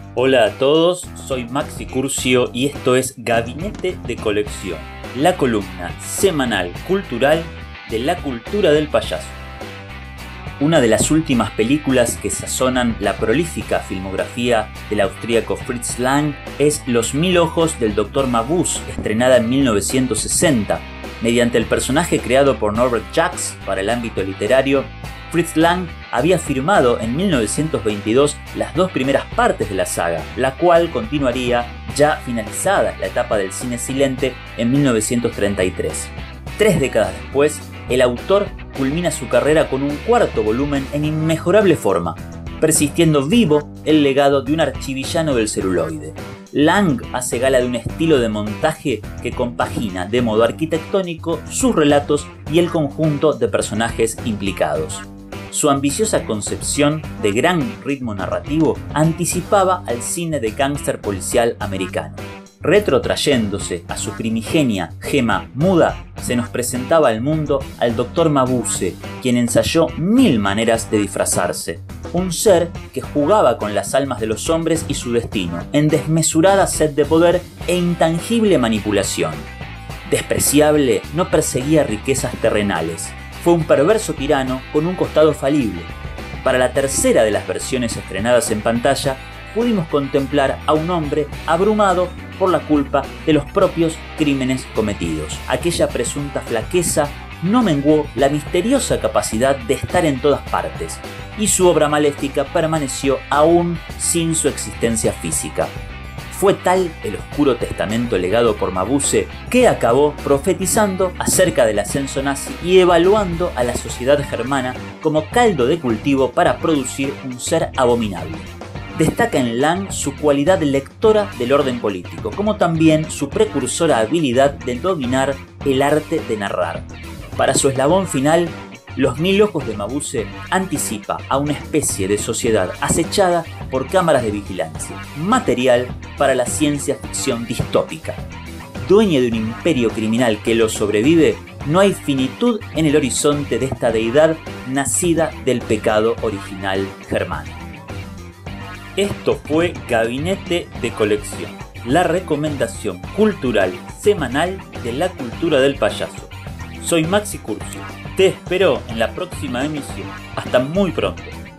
Hola a todos, soy Maxi Curcio y esto es Gabinete de Colección, la columna semanal cultural de la cultura del payaso. Una de las últimas películas que sazonan la prolífica filmografía del austríaco Fritz Lang es Los Mil Ojos del Dr. Mabuse, estrenada en 1960. Mediante el personaje creado por Norbert Jacques para el ámbito literario, Fritz Lang había firmado en 1922 las dos primeras partes de la saga, la cual continuaría ya finalizada la etapa del cine silente en 1933. 3 décadas después, el autor culmina su carrera con un cuarto volumen en inmejorable forma, persistiendo vivo el legado de un archivillano del celuloide. Lang hace gala de un estilo de montaje que compagina de modo arquitectónico sus relatos y el conjunto de personajes implicados. Su ambiciosa concepción de gran ritmo narrativo anticipaba al cine de gángster policial americano. Retrotrayéndose a su primigenia gema muda, se nos presentaba al mundo al Dr. Mabuse, quien ensayó 1000 maneras de disfrazarse. Un ser que jugaba con las almas de los hombres y su destino, en desmesurada sed de poder e intangible manipulación. Despreciable, no perseguía riquezas terrenales. Fue un perverso tirano con un costado falible. Para la tercera de las versiones estrenadas en pantalla, pudimos contemplar a un hombre abrumado por la culpa de los propios crímenes cometidos. Aquella presunta flaqueza no menguó la misteriosa capacidad de estar en todas partes, y su obra maléfica permaneció aún sin su existencia física. Fue tal el oscuro testamento legado por Mabuse que acabó profetizando acerca del ascenso nazi y evaluando a la sociedad germana como caldo de cultivo para producir un ser abominable. Destaca en Lang su cualidad lectora del orden político, como también su precursora habilidad de dominar el arte de narrar. Para su eslabón final, Los Mil Ojos de Mabuse anticipa a una especie de sociedad acechada por cámaras de vigilancia, material para la ciencia ficción distópica. Dueña de un imperio criminal que lo sobrevive, no hay finitud en el horizonte de esta deidad nacida del pecado original germano. Esto fue Gabinete de Colección, la recomendación cultural semanal de la cultura del payaso. Soy Maxi Curcio. Te espero en la próxima emisión. Hasta muy pronto.